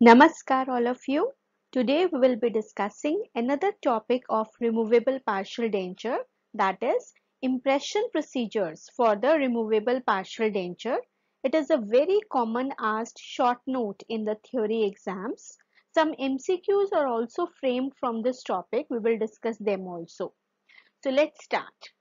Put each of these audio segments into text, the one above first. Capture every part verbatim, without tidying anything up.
Namaskar all of you. Today we will be discussing another topic of removable partial denture, that is impression procedures for the removable partial denture. It is a very common asked short note in the theory exams. Some M C Qs are also framed from this topic. We will discuss them also. So let's start.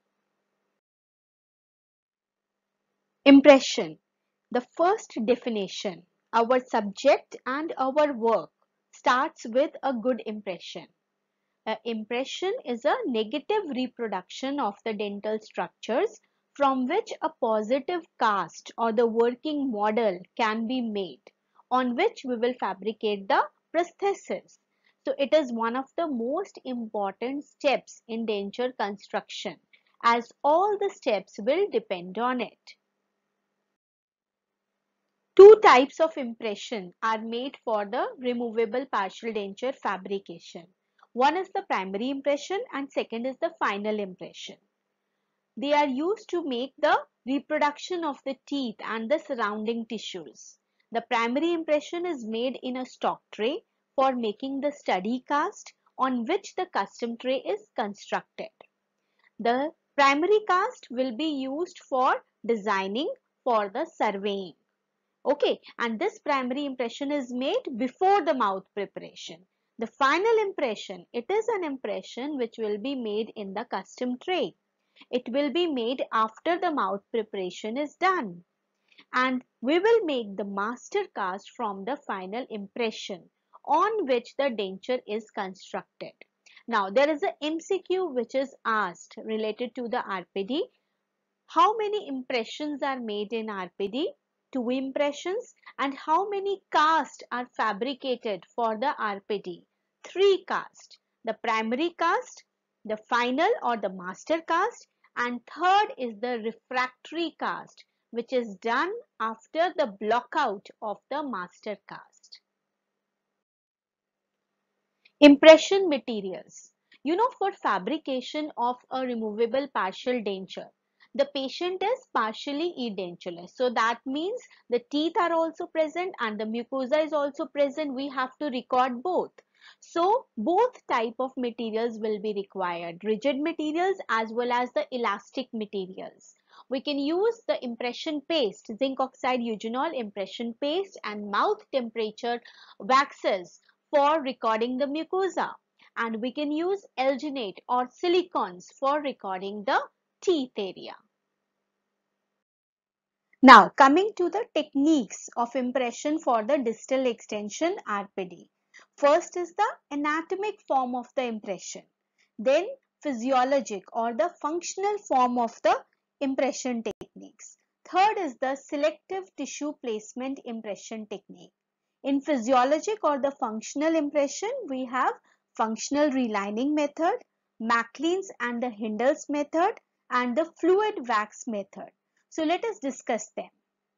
Impression. The first definition, our subject and our work starts with a good impression. An impression is a negative reproduction of the dental structures from which a positive cast or the working model can be made, on which we will fabricate the prosthesis. So it is one of the most important steps in denture construction, as all the steps will depend on it. Two types of impression are made for the removable partial denture fabrication. One is the primary impression and second is the final impression. They are used to make the reproduction of the teeth and the surrounding tissues. The primary impression is made in a stock tray for making the study cast on which the custom tray is constructed. The primary cast will be used for designing for the surveying. Okay, and this primary impression is made before the mouth preparation. The final impression, it is an impression which will be made in the custom tray. It will be made after the mouth preparation is done. And we will make the master cast from the final impression on which the denture is constructed. Now, there is a M C Q which is asked related to the R P D. How many impressions are made in R P D? Two impressions. And how many casts are fabricated for the R P D? Three casts. The primary cast, the final or the master cast, and third is the refractory cast, which is done after the blockout of the master cast. Impression materials. You know, for fabrication of a removable partial denture, the patient is partially edentulous. So that means the teeth are also present and the mucosa is also present. We have to record both. So both type of materials will be required, rigid materials as well as the elastic materials. We can use the impression paste, zinc oxide eugenol impression paste and mouth temperature waxes for recording the mucosa, and we can use alginate or silicones for recording the teeth area. Now coming to the techniques of impression for the distal extension R P D. First is the anatomic form of the impression, then physiologic or the functional form of the impression techniques. Third is the selective tissue placement impression technique. In physiologic or the functional impression, we have functional relining method, Maclean's and the Hindle's method, and the fluid wax method. So let us discuss them.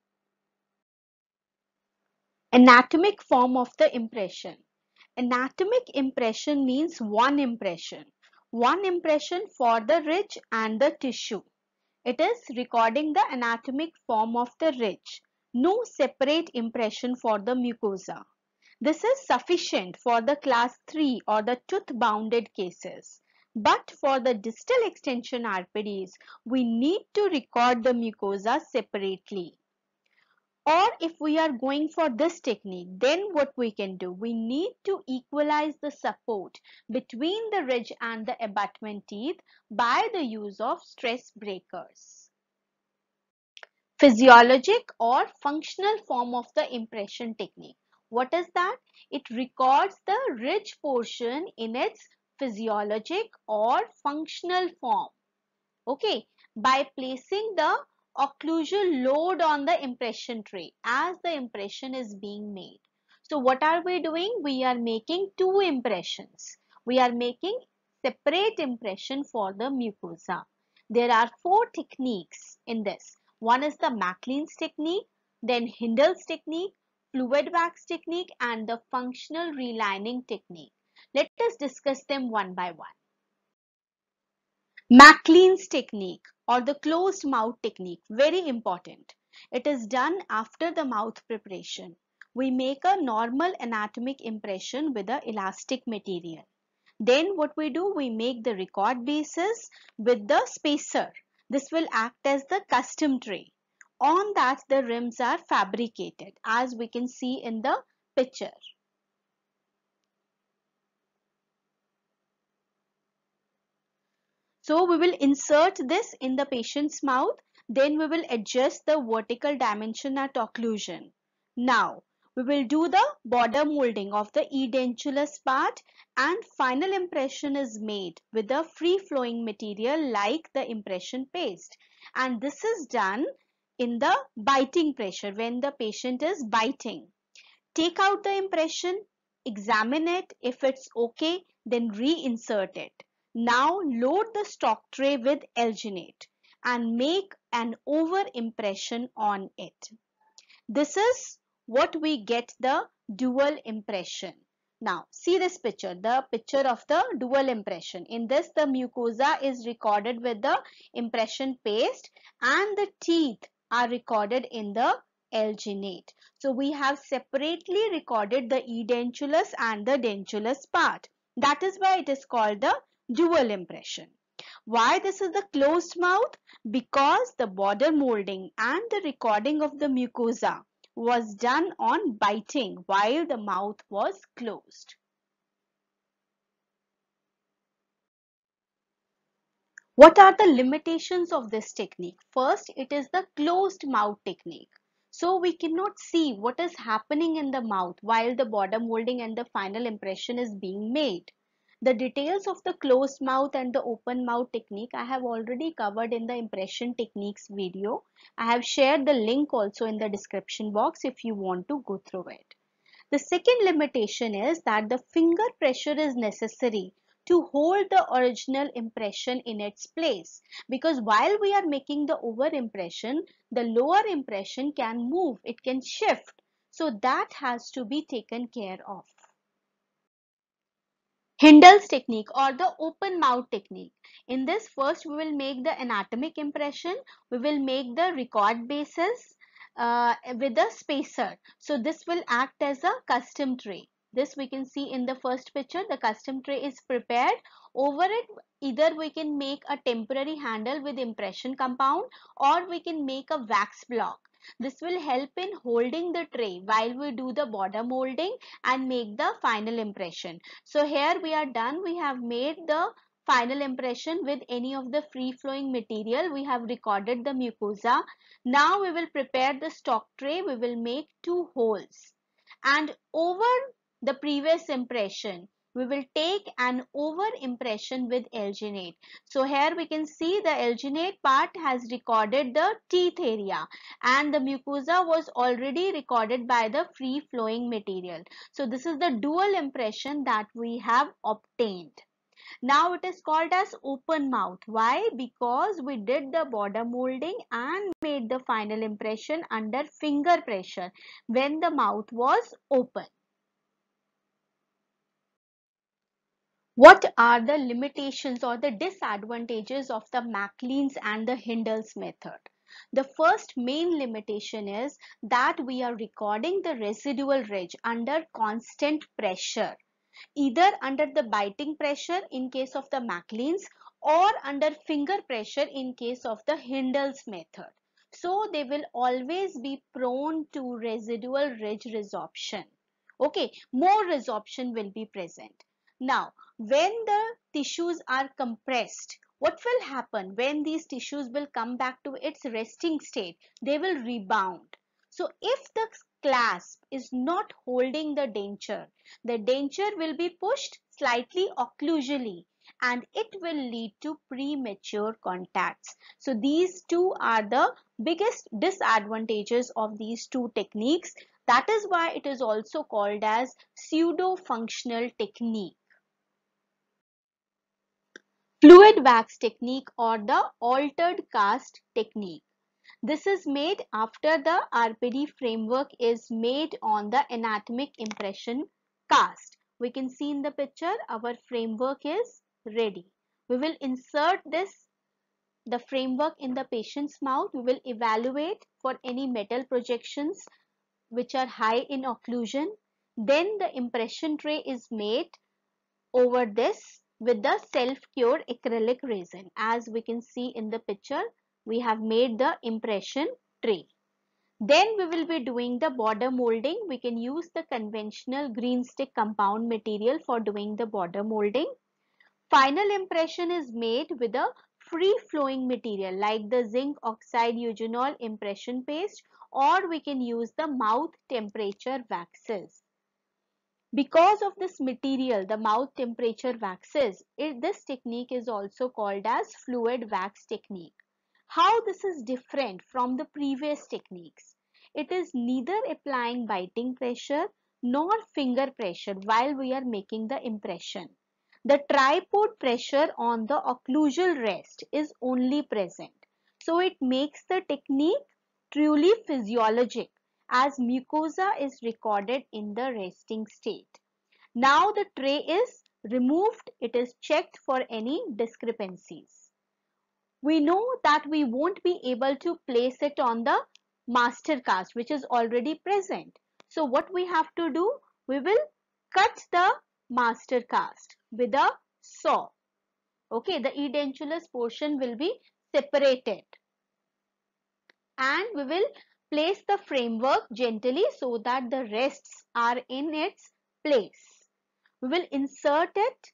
Anatomic form of the impression. Anatomic impression means one impression. One impression for the ridge and the tissue. It is recording the anatomic form of the ridge. No separate impression for the mucosa. This is sufficient for the class three or the tooth-bounded cases. But for the distal extension R P Ds, we need to record the mucosa separately. Or if we are going for this technique, then what we can do? We need to equalize the support between the ridge and the abutment teeth by the use of stress breakers. Physiologic or functional form of the impression technique. What is that? It records the ridge portion in its physiologic or functional form. Okay, by placing the occlusal load on the impression tray as the impression is being made. So what are we doing? We are making two impressions. We are making separate impression for the mucosa. There are four techniques in this. One is the Maclean's technique, then Hindle's technique, fluid wax technique, and the functional relining technique. Let us discuss them one by one. Maclean's technique or the closed mouth technique, very important. It is done after the mouth preparation. we make a normal anatomic impression with a elastic material. Then what we do, we make the record basis with the spacer. This will act as the custom tray. On that the rims are fabricated, as we can see in the picture. So we will insert this in the patient's mouth. Then we will adjust the vertical dimension at occlusion. Now we will do the border molding of the edentulous part, and final impression is made with the free flowing material like the impression paste. And this is done in the biting pressure when the patient is biting. Take out the impression, examine it. If it's okay, then reinsert it. Now load the stock tray with alginate and make an over impression on it. This is what we get, the dual impression. Now see this picture, the picture of the dual impression. In this, the mucosa is recorded with the impression paste and the teeth are recorded in the alginate. So we have separately recorded the edentulous and the dentulous part. That is why it is called the dual impression. Why this is the closed mouth? Because the border molding and the recording of the mucosa was done on biting while the mouth was closed. What are the limitations of this technique? First, it is the closed mouth technique. So we cannot see what is happening in the mouth while the border molding and the final impression is being made. The details of the closed mouth and the open mouth technique I have already covered in the impression techniques video. I have shared the link also in the description box if you want to go through it. The second limitation is that the finger pressure is necessary to hold the original impression in its place, because while we are making the over impression, the lower impression can move, it can shift. So that has to be taken care of. Hindle's technique or the open mouth technique. In this, first we will make the anatomic impression, we will make the record basis uh, with a spacer. So this will act as a custom tray. This we can see in the first picture, the custom tray is prepared. Over it, either we can make a temporary handle with impression compound or we can make a wax block. This will help in holding the tray while we do the border molding and make the final impression. So here we are done. We have made the final impression with any of the free flowing material. We have recorded the mucosa. Now we will prepare the stock tray. We will make two holes, and over the previous impression we will take an over impression with alginate. So here we can see the alginate part has recorded the teeth area and the mucosa was already recorded by the free flowing material. So this is the dual impression that we have obtained. Now it is called as open mouth. Why? Because we did the border molding and made the final impression under finger pressure when the mouth was open. What are the limitations or the disadvantages of the MacLean's and the Hindle's method? The first main limitation is that we are recording the residual ridge under constant pressure, either under the biting pressure in case of the MacLean's or under finger pressure in case of the Hindle's method. So they will always be prone to residual ridge resorption. Okay, more resorption will be present. Now, when the tissues are compressed, what will happen when these tissues will come back to its resting state? They will rebound. So if the clasp is not holding the denture, the denture will be pushed slightly occlusally and it will lead to premature contacts. So these two are the biggest disadvantages of these two techniques. That is why it is also called as pseudo-functional technique. Fluid wax technique or the altered cast technique. This is made after the R P D framework is made on the anatomic impression cast. We can see in the picture our framework is ready. We will insert this the framework in the patient's mouth. We will evaluate for any metal projections which are high in occlusion. Then the impression tray is made over this with the self-cured acrylic resin. As we can see in the picture, we have made the impression tray. Then we will be doing the border molding. We can use the conventional green stick compound material for doing the border molding. Final impression is made with a free flowing material like the zinc oxide eugenol impression paste, or we can use the mouth temperature waxes. Because of this material, the mouth temperature waxes, it, this technique is also called as fluid wax technique. How this is different from the previous techniques? It is neither applying biting pressure nor finger pressure while we are making the impression. The tripod pressure on the occlusal rest is only present. So it makes the technique truly physiologic as mucosa is recorded in the resting state. Now the tray is removed, it is checked for any discrepancies. We know that we won't be able to place it on the master cast which is already present. So what we have to do, we will cut the master cast with a saw. Okay, the edentulous portion will be separated and we will place the framework gently so that the rests are in its place. We will insert it.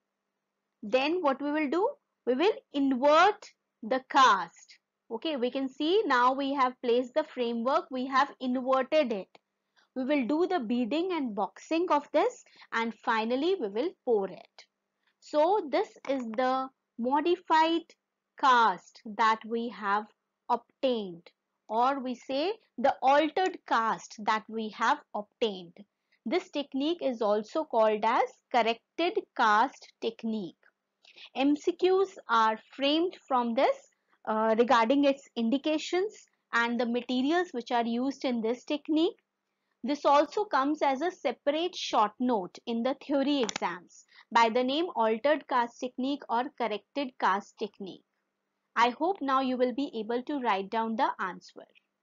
Then what we will do, we will invert the cast. Okay, we can see now we have placed the framework, we have inverted it. We will do the beading and boxing of this and finally we will pour it. So this is the modified cast that we have obtained, or we say the altered cast that we have obtained. This technique is also called as corrected cast technique. M C Qs are framed from this uh, regarding its indications and the materials which are used in this technique. This also comes as a separate short note in the theory exams by the name altered cast technique or corrected cast technique. I hope now you will be able to write down the answer.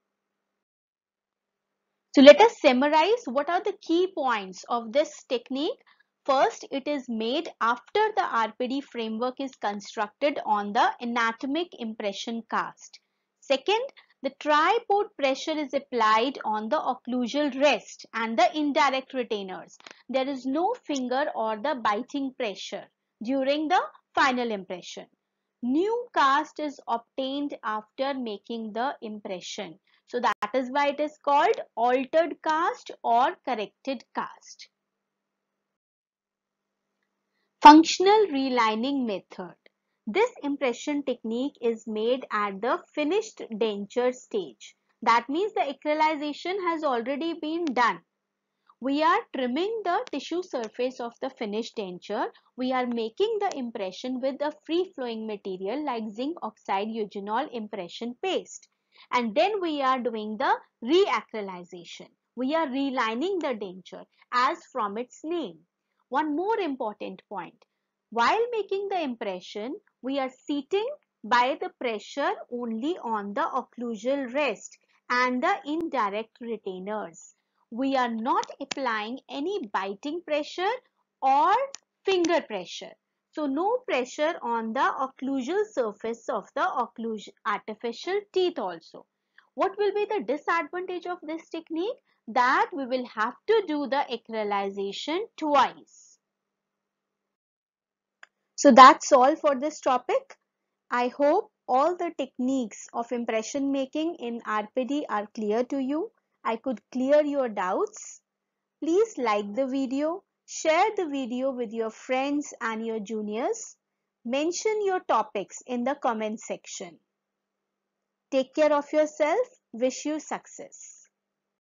So let us summarize what are the key points of this technique. First, it is made after the R P D framework is constructed on the anatomic impression cast. Second, the tripod pressure is applied on the occlusal rest and the indirect retainers. There is no finger or the biting pressure during the final impression. New cast is obtained after making the impression. So that is why it is called altered cast or corrected cast. Functional relining method. This impression technique is made at the finished denture stage. That means the acrylization has already been done. We are trimming the tissue surface of the finished denture. We are making the impression with a free flowing material like zinc oxide eugenol impression paste. And then we are doing the reacrylization. We are relining the denture as from its name. One more important point. While making the impression, we are seating by the pressure only on the occlusal rest and the indirect retainers. We are not applying any biting pressure or finger pressure. So no pressure on the occlusal surface of the occlusal artificial teeth also. What will be the disadvantage of this technique? That we will have to do the acrylization twice. So that's all for this topic. I hope all the techniques of impression making in R P D are clear to you. I could clear your doubts. Please like the video, share the video with your friends and your juniors. Mention your topics in the comment section. Take care of yourself. Wish you success.